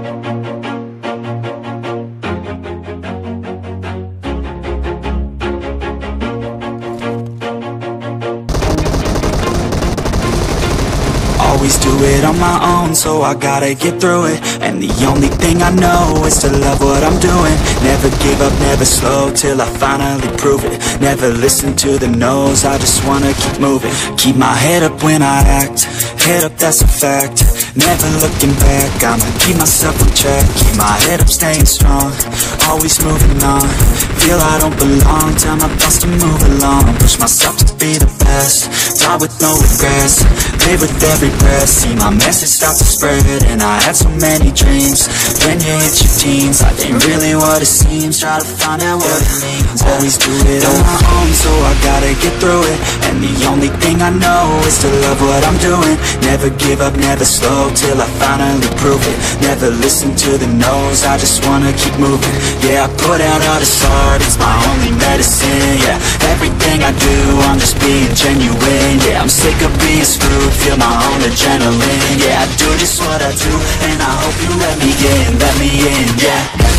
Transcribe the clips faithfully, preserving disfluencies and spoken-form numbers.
Always do it on my own, so I gotta get through it. And the only thing I know is to love what I'm doing. Never give up, never slow, till I finally prove it. Never listen to the no's, I just wanna keep moving. Keep my head up when I act, head up, that's a fact. Never looking back, I'ma keep myself on track. Keep my head up, staying strong, always moving on. Feel I don't belong, tell my thoughts to move along. Push myself to be the best, die with no regrets. Live with every breath, see my message start to spread. And I had so many dreams, when you hit your teens, life ain't really what it seems. Try to find out what it means. Always do it on my own, so I gotta get through it. And the only thing I know is to love what I'm doing. Never give up, never slow, till I finally prove it. Never listen to the no's, I just wanna keep moving. Yeah, I put out all this art, it's my only medicine. Yeah, everything I do, I'm just being genuine. Yeah, I'm sick of being screwed, feel my own adrenaline. Yeah, I do just what I do, and I hope you let me in, let me in, yeah.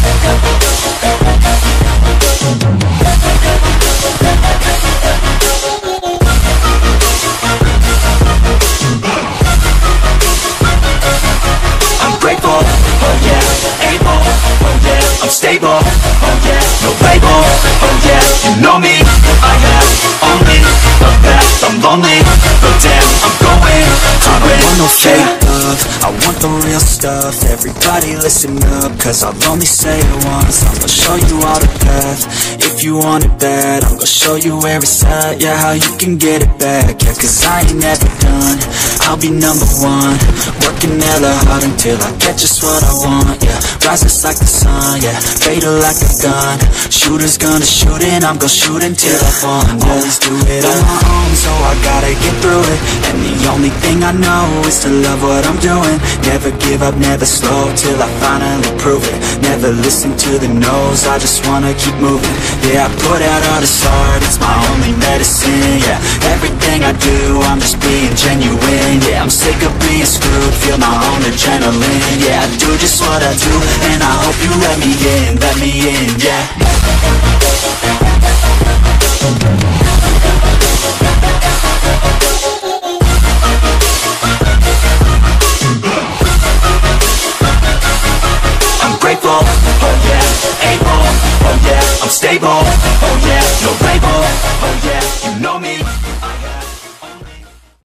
I'm grateful, oh yeah, able, oh yeah, I'm stable, oh yeah, no label, oh yeah, you know me, I have only the best. I'm lonely, but damn, I'm going to I don't want no fake love, I want the real stuff. Everybody listen up, cause I'll only say it once. I'm gonna show you all the path, if you want it bad. I'm gonna show you where it's at, yeah, how you can get it back. Yeah, cause I ain't never done, I'll be number one. Working hella hard until I get just what I want, yeah. Rises like the sun, yeah, fatal like a gun. Shooters gonna shoot and I'm gonna shoot until I fall. Always do it on my own, so I gotta get through it. And the only thing I know is to love what I'm doing. Never give up, never slow, till I finally prove it. Never listen to the no's, I just wanna keep moving. Yeah, I put out all this art, it's my only medicine. Yeah, everything I do, I'm just being genuine. Yeah, I'm sick of being screwed, feel my own adrenaline. Yeah, I do just what I do, and I hope you let me in, let me in, yeah. I'm grateful, oh yeah, able, oh yeah, I'm stable, oh yeah, no label.